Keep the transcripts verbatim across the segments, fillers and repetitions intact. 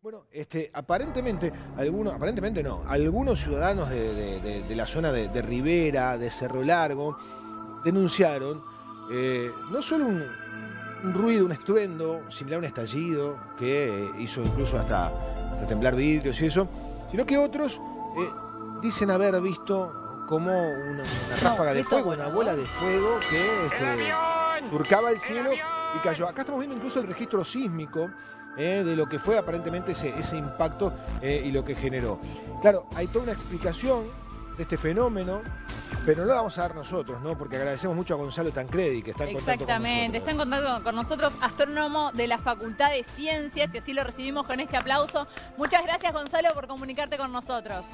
Bueno, este, aparentemente, algunos, aparentemente no, algunos ciudadanos de, de- de- de la zona de, de Rivera, de Cerro Largo, denunciaron eh, no solo un, un ruido, un estruendo similar a un estallido que eh, hizo incluso hasta, hasta temblar vidrios y eso, sino que otros eh, dicen haber visto como una, una ráfaga de fuego, una bola de fuego que este, surcaba el cielo y cayó. Acá estamos viendo incluso el registro sísmico eh, de lo que fue aparentemente ese, ese impacto eh, y lo que generó. Claro, hay toda una explicación de este fenómeno, pero no la vamos a dar nosotros, ¿no? Porque agradecemos mucho a Gonzalo Tancredi, que está en contacto con nosotros. Exactamente, está en contacto con nosotros, astrónomo de la Facultad de Ciencias, y así lo recibimos con este aplauso. Muchas gracias, Gonzalo, por comunicarte con nosotros.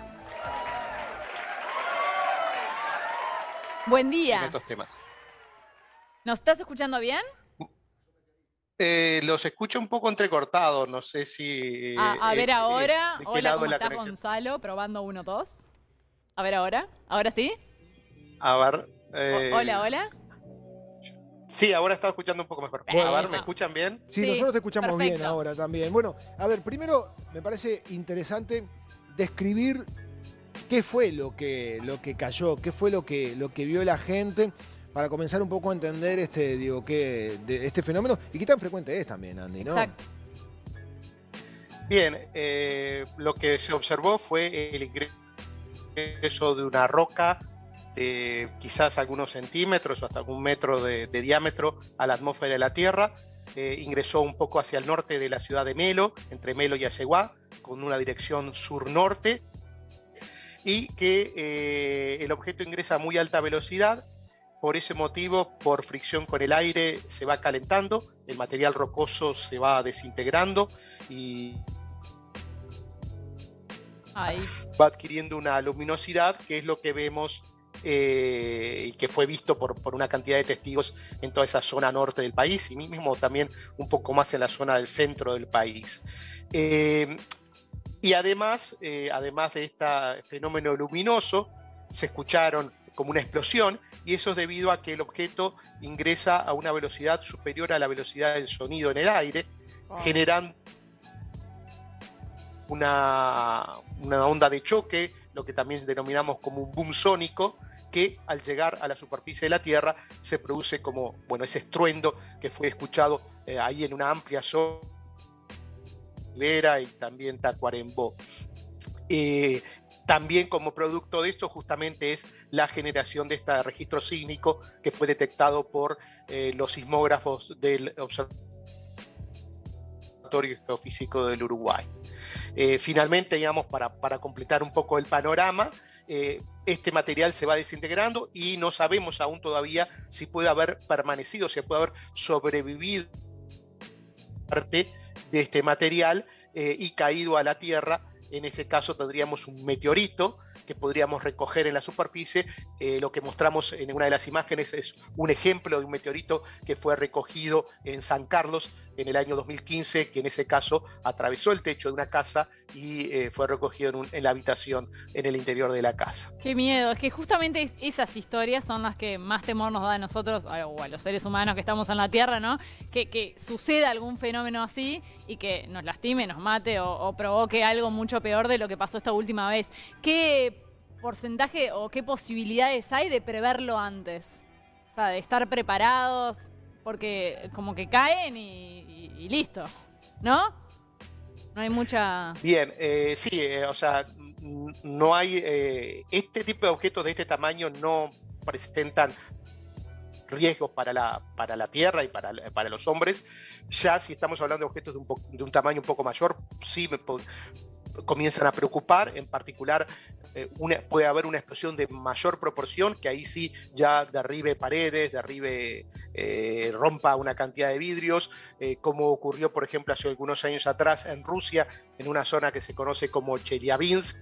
Buen día. En estos temas. ¿Nos estás escuchando bien? Eh, los escucho un poco entrecortados, no sé si... A, a eh, ver es- ahora. ¿de qué Hola, lado ¿cómo es la estás, conexión? Gonzalo? Probando uno, dos. A ver ahora. ¿Ahora sí? A ver... O- eh, hola, hola. Sí, ahora estaba escuchando un poco mejor. Bueno. A ver, ¿me escuchan bien? Sí, Sí, nosotros te escuchamos bien perfecto. ahora también. Bueno, a ver, primero me parece interesante describir qué fue lo que, lo que cayó, qué fue lo que, lo que vio la gente, para comenzar un poco a entender este, digo, qué, de, este fenómeno y qué tan frecuente es también, Andy, ¿no? Exacto. Bien, eh, lo que se observó fue el ingreso de una roca de quizás algunos centímetros o hasta algún metro de, de diámetro a la atmósfera de la Tierra. Eh, ingresó un poco hacia el norte de la ciudad de Melo, entre Melo y Aceguá, con una dirección sur-norte, y que eh, el objeto ingresa a muy alta velocidad. Por ese motivo, por fricción con el aire, se va calentando, el material rocoso se va desintegrando y Ahí. va adquiriendo una luminosidad, que es lo que vemos eh, y que fue visto por, por una cantidad de testigos en toda esa zona norte del país y mismo también un poco más en la zona del centro del país. Eh, y además, eh, además de este fenómeno luminoso, se escucharon como una explosión, y eso es debido a que el objeto ingresa a una velocidad superior a la velocidad del sonido en el aire, Oh. generando una, una onda de choque, lo que también denominamos como un boom sónico, que al llegar a la superficie de la Tierra se produce como, bueno, ese estruendo que fue escuchado eh, ahí en una amplia zona, Rivera y también Tacuarembó. Eh, También como producto de esto justamente es la generación de este registro sísmico que fue detectado por eh, los sismógrafos del Observatorio Geofísico del Uruguay. Eh, finalmente, digamos, para, para completar un poco el panorama, eh, este material se va desintegrando y no sabemos aún todavía si puede haber permanecido, si puede haber sobrevivido parte de este material eh, y caído a la Tierra. En ese caso tendríamos un meteorito que podríamos recoger en la superficie. Eh, lo que mostramos en una de las imágenes es un ejemplo de un meteorito que fue recogido en San Carlos en el año dos mil quince, que en ese caso atravesó el techo de una casa y eh, fue recogido en, un, en la habitación en el interior de la casa. Qué miedo, es que justamente es- esas historias son las que más temor nos da a nosotros, a- o a los seres humanos que estamos en la Tierra, ¿no? Que, que suceda algún fenómeno así y que nos lastime, nos mate o, o provoque algo mucho peor de lo que pasó esta última vez. ¿Qué porcentaje o qué posibilidades hay de preverlo antes? O sea, de estar preparados, porque como que caen y, y- y listo, ¿no? No hay mucha... Bien, eh, sí, eh, o sea, n- no hay, eh, este tipo de objetos de este tamaño no presentan riesgos para la, para la Tierra y para, para los hombres. Ya si estamos hablando de objetos de un, po- de un tamaño un poco mayor, sí me po- comienzan a preocupar. En particular, eh, una, puede haber una explosión de mayor proporción, que ahí sí ya derribe paredes, derribe, eh, rompa una cantidad de vidrios, eh, como ocurrió, por ejemplo, hace algunos años atrás en Rusia, en una zona que se conoce como Chelyabinsk.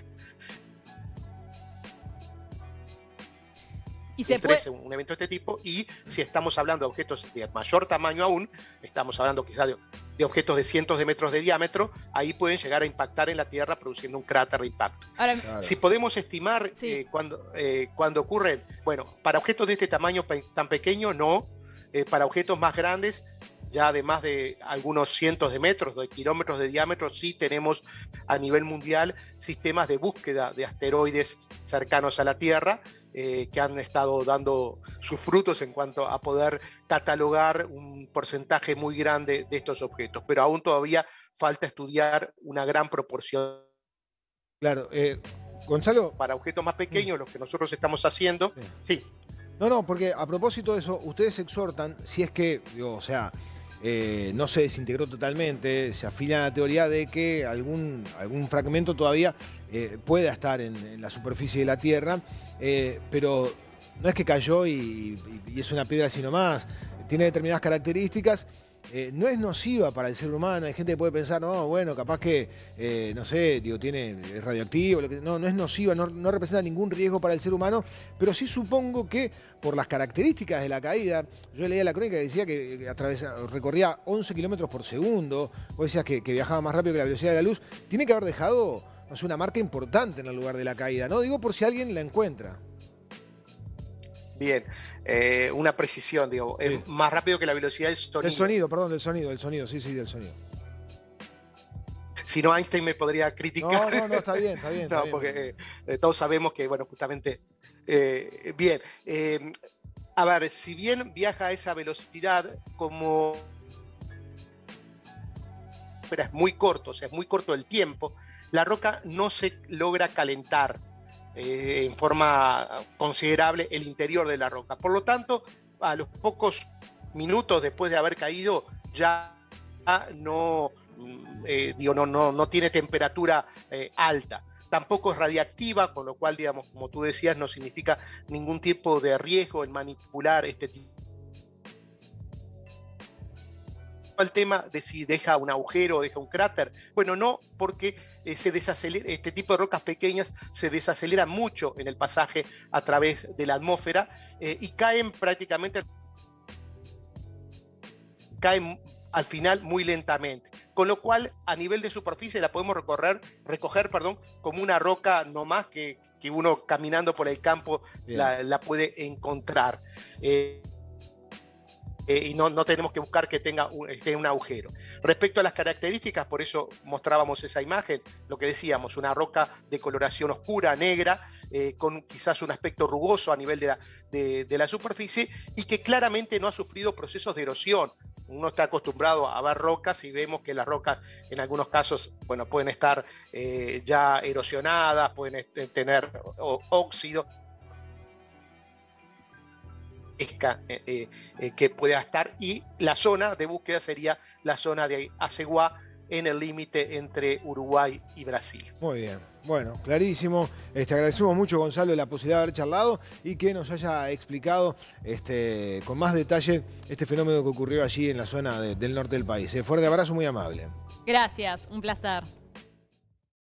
Y se El puede... trece, un evento de este tipo, y si estamos hablando de objetos de mayor tamaño aún, estamos hablando quizás de, de objetos de cientos de metros de diámetro, ahí pueden llegar a impactar en la Tierra produciendo un cráter de impacto. Ahora, Claro. Si podemos estimar Sí. eh, cuando, eh, cuando ocurren, bueno, para objetos de este tamaño pe tan pequeño, no. Eh, para objetos más grandes, ya de más de algunos cientos de metros, de kilómetros de diámetro, sí tenemos a nivel mundial sistemas de búsqueda de asteroides cercanos a la Tierra, eh, que han estado dando sus frutos en cuanto a poder catalogar un porcentaje muy grande de estos objetos, pero aún todavía falta estudiar una gran proporción. Claro, eh, Gonzalo. Para objetos más pequeños, los que nosotros estamos haciendo, sí. sí. No, no, porque a propósito de eso, ustedes exhortan, si es que, digo, o sea, eh, no se desintegró totalmente, se afina la teoría de que algún, algún fragmento todavía eh, pueda estar en, en la superficie de la Tierra, eh, pero no es que cayó y, y, y es una piedra sino más, tiene determinadas características. Eh, no es nociva para el ser humano. Hay gente que puede pensar, no, bueno, capaz que, eh, no sé, digo, tiene, es radioactivo. Lo que, no, no es nociva, no, no representa ningún riesgo para el ser humano, pero sí supongo que por las características de la caída, yo leía la crónica que decía que, que atravesa, recorría once kilómetros por segundo, vos decías que, que viajaba más rápido que la velocidad de la luz, tiene que haber dejado, no sé, una marca importante en el lugar de la caída, ¿no? Digo por si alguien la encuentra. Bien, eh, una precisión, digo, sí. Es más rápido que la velocidad del sonido. Del sonido, perdón, del sonido, del sonido, sí, sí, del sonido. Si no, Einstein me podría criticar. No, no, no, está bien, está bien. Está no, bien. porque eh, todos sabemos que, bueno, justamente, eh, bien. Eh, a ver, si bien viaja a esa velocidad, como pero es muy corto, o sea, es muy corto el tiempo, la roca no se logra calentar Eh, en forma considerable el interior de la roca. Por lo tanto, a los pocos minutos después de haber caído, ya no, eh, digo, no, no, no tiene temperatura eh, alta. Tampoco es radiactiva, con lo cual, digamos, como tú decías, no significa ningún tipo de riesgo en manipular este tipo. El tema de si deja un agujero o deja un cráter. Bueno, no, porque eh, se desacelera, este tipo de rocas pequeñas se desaceleran mucho en el pasaje a través de la atmósfera eh, y caen prácticamente, caen al final muy lentamente. Con lo cual, a nivel de superficie la podemos recorrer, recoger perdón, como una roca no más que, que uno caminando por el campo la, la puede encontrar. Eh, Eh, y no, no tenemos que buscar que tenga un, tenga un agujero. Respecto a las características, por eso mostrábamos esa imagen, lo que decíamos, una roca de coloración oscura, negra, eh, con quizás un aspecto rugoso a nivel de la, de, de la superficie y que claramente no ha sufrido procesos de erosión. Uno está acostumbrado a ver rocas y vemos que las rocas en algunos casos, bueno, pueden estar eh, ya erosionadas, pueden tener óxido. Eh, eh, que pueda estar, y la zona de búsqueda sería la zona de Aceguá, en el límite entre Uruguay y Brasil. Muy bien, bueno, clarísimo. Este, agradecemos mucho, Gonzalo, la posibilidad de haber charlado y que nos haya explicado este, con más detalle este fenómeno que ocurrió allí en la zona de, del norte del país. Eh, fuerte abrazo, muy amable. Gracias, un placer.